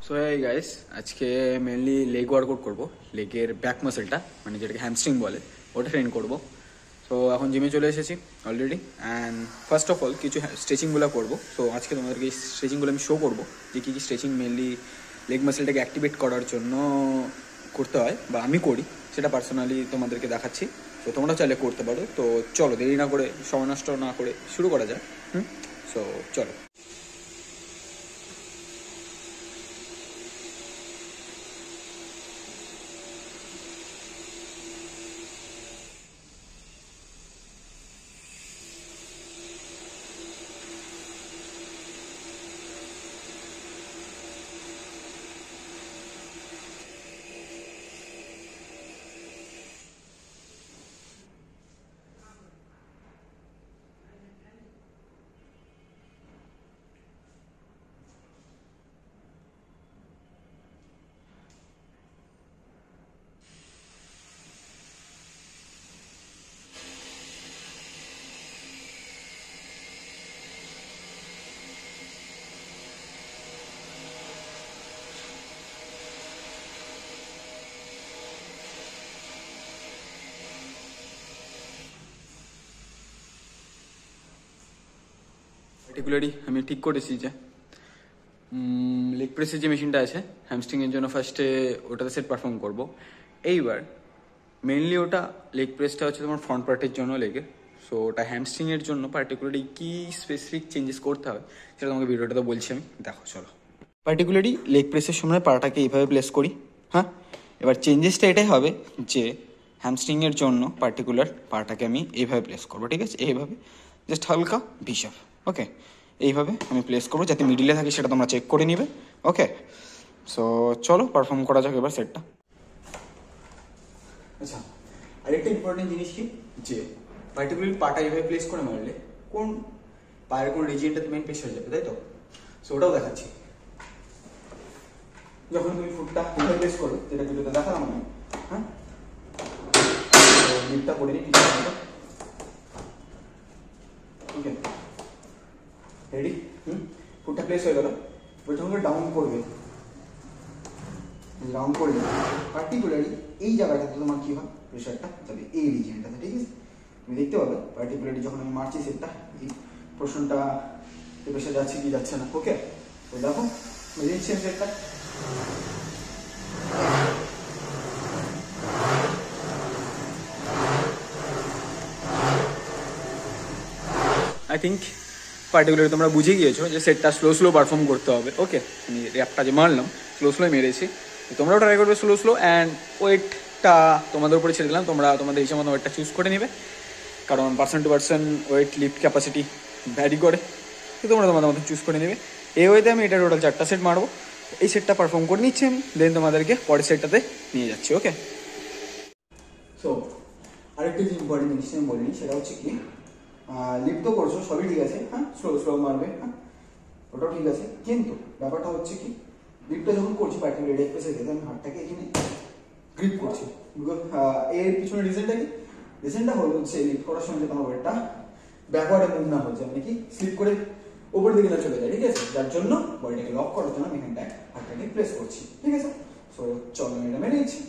So এই guys আজকে mainly leg workout করবো, লেগের ব্যাক মাসেলটা মানে যেটাকে হ্যামস্ট্রিং বলে ওটা ট্রেন করবো। সো এখন জিমে চলে এসেছি already and first of all কিছু স্ট্রেচিংগুলো করবো। সো আজকে তোমাদেরকে এই স্ট্রেচিংগুলো আমি শো করবো যে কী কী স্ট্রেচিং মেনলি লেগ মাসেলটাকে অ্যাক্টিভেট করার জন্য করতে হয় বা আমি করি, সেটা পার্সোনালি তোমাদেরকে দেখাচ্ছি। তো তোমরা চাইলে করতে পারো। তো চলো দেরি না করে, সময় নষ্ট না করে শুরু করা যায়। সো চলো। পার্টিকুলারলি আমি ঠিক করেছি যে লেগ প্রেসের যে মেশিনটা আছে হ্যামস্ট্রিংয়ের জন্য ফার্স্টে ওটাতে সেট পারফর্ম করবো। এইবার মেনলি ওটা লেগ প্রেসটা হচ্ছে তোমার ফ্রন্ট পার্টের জন্য লেগের। সো ওটা হ্যামস্ট্রিংয়ের জন্য পার্টিকুলারলি কী স্পেসিফিক চেঞ্জেস করতে হবে সেটা তোমাকে ভিডিওটাতে বলছি আমি, দেখো চলো। পার্টিকুলারলি লেগ প্রেসের সময় পাটাকে এইভাবে প্লেস করি। হ্যাঁ, এবার চেঞ্জেসটা এটাই হবে যে হ্যামস্ট্রিংয়ের জন্য পার্টিকুলার পাটাকে আমি এইভাবে প্লেস করবো, ঠিক আছে? এইভাবে জাস্ট হালকা ভিসাব, ওকে? এইভাবে আমি প্লেস করবো যাতে মিডিলে থাকে, সেটা তোমরা চেক করে নিবে, ওকে? সো চলো পারফর্ম করা যাক এবার সেটটা। আচ্ছা, আরেকটা ইম্পর্টেন্ট জিনিস কি যে পার্টিকুলারলি পাটা এইভাবে প্লেস করে মারলে কোন পায়ের কোন রিজিয়নটাতে মেন প্রেশার যাবে, তাই তো? সো ওটাও দেখাচ্ছি। যখন তুমি ফুটটা এইভাবে প্লেস করো, যেটা ভিডিওতে দেখালাম আমি, হ্যাঁ, লিপটা করে নিই কিছু, ওকে? রেডি? ফুটটা প্লেস হয়ে গেল। এবার যখন ডাউন করবে, ডাউন করলে পার্টিকুলারলি এই জায়গাটাতে তোমার কি হয়, প্রেশারটা যাবে এই রিজিয়নটাতে, ঠিক আছে? তুমি দেখতে পাবে পার্টিকুলারলি যখন আমি মারছি সেটটা, এই পোর্শনটা প্রেশার যাচ্ছে কি যাচ্ছে না, ওকে? তো দেখো মেরে নিচ্ছি আমি সেটটা। আই থিঙ্ক পার্টিকুলারলি তোমরা বুঝে গিয়েছো যে সেটটা স্লো স্লো পারফর্ম করতে হবে, ওকে? আমি র্যাপটা যে মারলাম স্লো স্লোই মেরেছি। তোমরাও ট্রাই করবে স্লো স্লো অ্যান্ড ওয়েটটা তোমাদের উপরে ছেড়ে দিলাম, তোমরা তোমাদের হিসাব মতো ওয়েটটা চুজ করে নেবে, কারণ person to person weight lift capacity vary করে। তো তোমরা তোমাদের মতো চুজ করে নেবে। এই ওয়েতে আমি এটা টোটাল 4টা সেট মারবো। এই সেটটা পারফর্ম করে নিচ্ছি আমি, দেন তোমাদেরকে পরের সেটটাতে নিয়ে যাচ্ছি, ওকে? সো আরেকটা যে ইম্পর্টেন্ট জিনিস আমি বলিনি, সেটা হচ্ছে কি লিফট তো করছো সবই ঠিক আছে, হ্যাঁ, স্লো স্লো মারবে, হ্যাঁ, ওটাও ঠিক আছে। কিন্তু ব্যাপারটা হচ্ছে কি লিফটটা যখন করছি পার্টিকুলার লেগ প্রেসের ক্ষেত্রে আমি হাতটাকে এখানে গ্রিপ করছি। এর পিছনে রিজনটা কি? রিজনটা হলো হচ্ছে লিফট করার সময় তোমার ওয়েটটা ব্যাকওয়ার্ডে মুভ না হচ্ছে, মানে কি স্লিপ করে উপর দিকে না চলে যায়, ঠিক আছে? যার জন্য বডিটাকে লক করার জন্য আমি এখানটায় হাতটাকে প্রেস করছি, ঠিক আছে? সো চলো আমি এটা মেনে নিচ্ছি।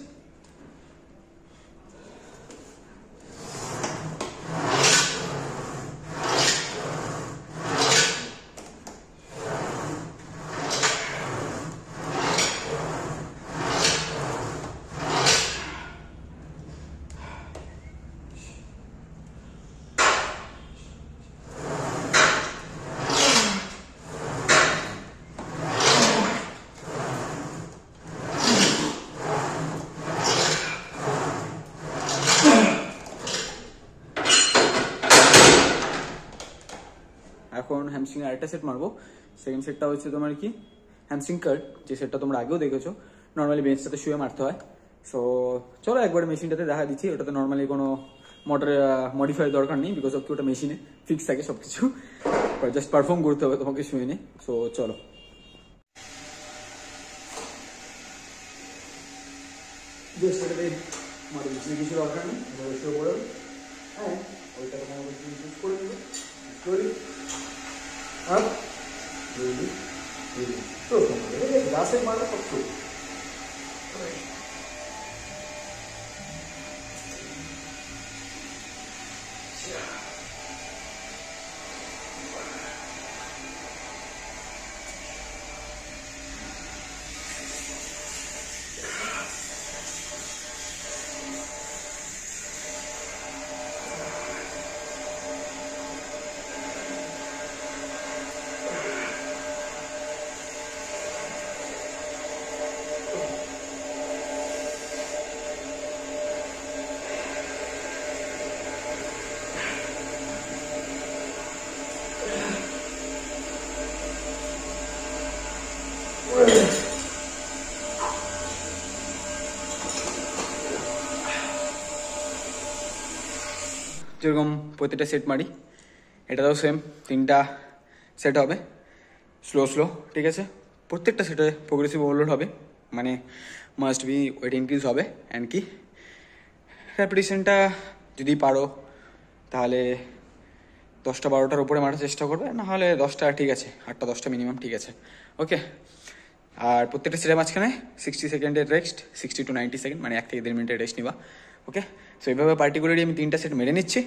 এখন হ্যামস্ট্রিং আরেকটা সেট মারবো। সেকেন্ড সেটটা হচ্ছে তোমার কি হ্যামস্ট্রিং কাট, যে সেটটা তোমরা আগেও দেখেছো, নর্মালি বেঞ্চটাতে শুয়ে মারতে হয়। সো চলো একবার মেশিনটাতে দেখা দিচ্ছি। ওটাতে নর্মালি কোনো মডিফাই দরকার নেই, বিকজ অফ কি ওটা মেশিনে ফিক্স থাকে সব কিছু, জাস্ট পারফর্ম করতে হবে তোমাকে শুয়ে নিয়ে। সো চলো। কিছু দরকার নেই, শুয়ে পড়ে হ্যাঁ, ওইটা তোমাকে চুজ করে দেবে। Up, really, গ্লাসের মারা সব তো যেরকম প্রতিটা সেট মারি এটাতেও সেম 3টা সেট হবে স্লো স্লো, ঠিক আছে? প্রত্যেকটা সেটে প্রোগ্রেসিভ ওভারলোড হবে, মানে মাস্ট বি ওয়েট ইনক্রিজ হবে। অ্যান্ড কি রেপিটেশনটা যদি পারো তাহলে 10টা 12টার উপরে মারার চেষ্টা করবে, নাহলে 10টা ঠিক আছে, 8টা 10টা মিনিমাম ঠিক আছে, ওকে? আর প্রত্যেকটা সেটের মাঝখানে 60 সেকেন্ডের রেস্ট, 60 to 90 সেকেন্ড, মানে 1 থেকে 1.5 মিনিটের রেস্ট নিবা, ওকে? সো এইভাবে পার্টিকুলারলি আমি 3টা সেট মেরে নিচ্ছি।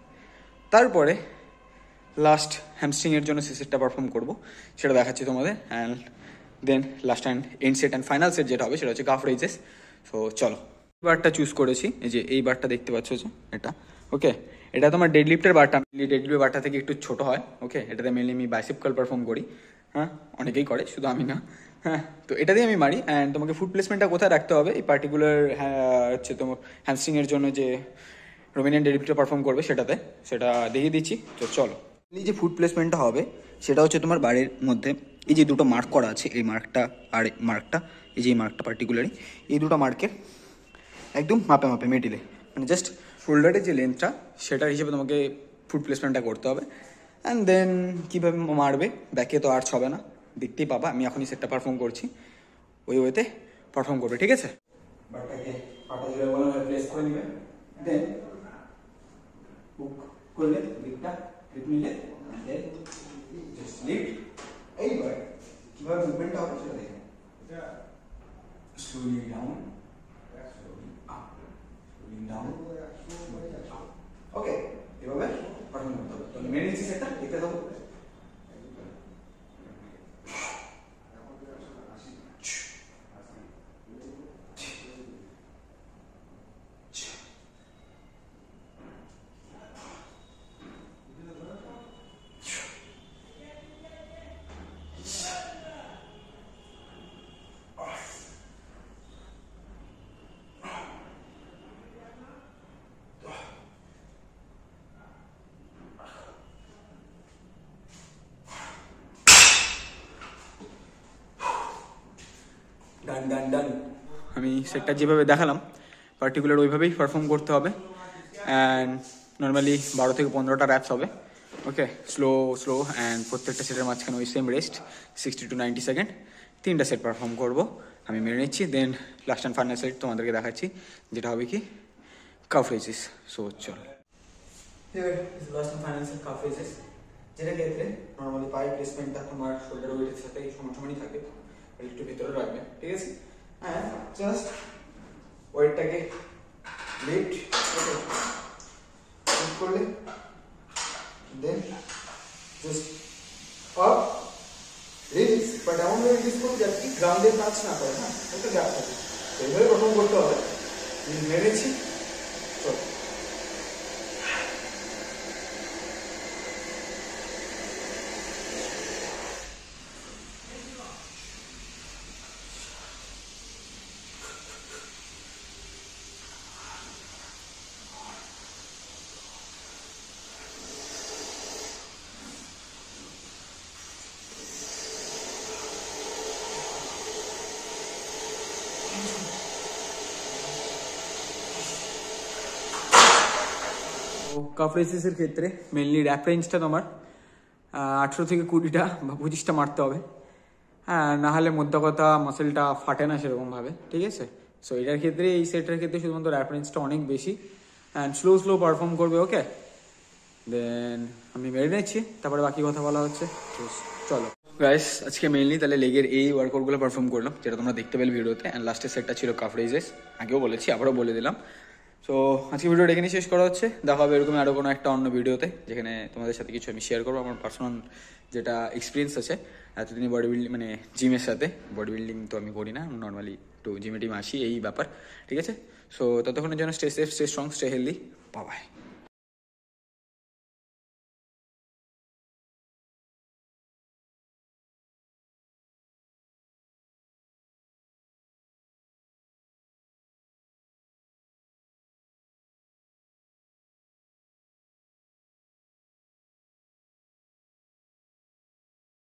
তারপরে লাস্ট হ্যামস্ট্রিংয়ের জন্য সেটটা পারফর্ম করবো, সেটা দেখাচ্ছি তোমাদের। And then last and end set and final set যেটা হবে সেটা হচ্ছে কাফ রেইজেস। সো চলো, বারটা চুজ করেছি, এই যে এই বারটা দেখতে পাচ্ছ যে এটা, ওকে? এটা তোমার ডেডলিফটের বারটা, ডেডলিফটের বারটা থেকে একটু ছোট হয়, ওকে? এটাতে মেনলি আমি বাইসেপ কার্ল পারফর্ম করি, হ্যাঁ, অনেকেই করে, শুধু আমি না, হ্যাঁ। তো এটা দিয়ে আমি মারি। অ্যান্ড তোমাকে ফুট প্লেসমেন্টটা কোথায় রাখতে হবে এই পার্টিকুলার হচ্ছে তোমার হ্যামস্ট্রিংয়ের জন্য যে রোমিনিয়ান ডেডলিফটটা পারফর্ম করবে সেটাতে, সেটা দেখিয়ে দিচ্ছি। তো চলো, এই যে ফুট প্লেসমেন্টটা হবে সেটা হচ্ছে তোমার বাড়ির মধ্যে এই যে দুটো মার্ক করা আছে, এই মার্কটা আর এই মার্কটা, এই যে এই মার্কটা পার্টিকুলারলি, এই দুটো মার্কের একদম মাপে মাপে মিডিলে, মানে জাস্ট শোল্ডারের যে লেন্থটা সেটার হিসেবে তোমাকে ফুট প্লেসমেন্টটা করতে হবে। অ্যান্ড দেন কীভাবে মারবে, ব্যাকে তো আর্চ হবে না, দেখতেই পাবা। আমি এখনই সেটটা পারফর্ম করছি, ওই ওয়েতে পারফর্ম করবে, ঠিক আছে? বাটটাকে পাটা জুড়ে প্লেস করে নিবে, দেন হুক করলে লিফটটা লিফট নিলে, দেন জাস্ট লিফট। এইবার কিভাবে মুভমেন্টটা হবে সেটা দেখেন, slowly down, slowly up, slowly down, okay? এভাবে পারফর্ম করতে হবে। তো মেরে নিচ্ছি সেটটা, দেখতে থাকো। ডান ডান ডান। আমি সেটটা যেভাবে দেখালাম পার্টিকুলার ওইভাবেই পারফর্ম করতে হবে। অ্যান্ড নর্মালি 12 থেকে 15টা র্যাপস হবে, ওকে? Slow slow. অ্যান্ড প্রত্যেকটা সেটের মাঝখানে ওই সেম রেস্ট, 60 to 90 সেকেন্ড। 3টা সেট পারফর্ম করবো, আমি মেরে নিচ্ছি। Then last and final set তোমাদেরকে দেখাচ্ছি, যেটা হবে কি কাফ রেইজেস। সো চল, last and final set calf raises, যেটা ক্ষেত্রে নর্মালি পায়ের প্লেসমেন্টটা তোমার শোল্ডার ওয়েটের সাথে সমানসমানই থাকে, একটু ভিতরে রাখবে, ঠিক আছে? অ্যান্ড জাস্ট ওয়েটটাকে লিফট করলে, then just up release, but এমন ভাবে রিলিজ করবে যাতে কি গ্রাউন্ডের টাচ না করে, হ্যাঁ, একটা গ্যাপ থাকে। এইভাবে প্রথম করতে হবে। মেরেছি, চল। কাফ রেইজেসের ক্ষেত্রে মেনলি র্যাপ রেঞ্জটা তোমার 18 থেকে 20টা বা 25টা মারতে হবে, হ্যাঁ, নাহলে মধ্য কথা মাসেলটা ফাটে না সেরকমভাবে, ঠিক আছে? সো এটার ক্ষেত্রে, এই সেটের ক্ষেত্রে শুধুমাত্র র্যাপ রেঞ্জটা অনেক বেশি। অ্যান্ড স্লো স্লো পারফর্ম করবে, ওকে? দেন আমি মেরে নিচ্ছি, তারপরে বাকি কথা বলা হচ্ছে, চলো। গাইস আজকে মেইনলি তাহলে লেগের এই ওয়ার্কআউটগুলো পারফর্ম করলাম, যেটা তোমরা দেখতে পেলে ভিডিওতে। অ্যান্ড লাস্টের সেটটা ছিল কাফ রেজেস, আগেও বলেছি আবারও বলে দিলাম। সো আজকে ভিডিওটা এখানেই শেষ করা হচ্ছে, দেখা হবে এরকম আরও কোনো একটা অন্য ভিডিওতে, যেখানে তোমাদের সাথে কিছু আমি শেয়ার করবো আমার পার্সোনাল যেটা এক্সপিরিয়েন্স আছে এতদিনই বডি বিল্ডিং মানে জিমের সাথে। বডি বিল্ডিং তো আমি করি না, নর্মালি একটু জিমে টিমে আসি, এই ব্যাপার। ঠিক আছে, সো ততক্ষণের জন্য stay safe, stay strong, stay healthy, bye by.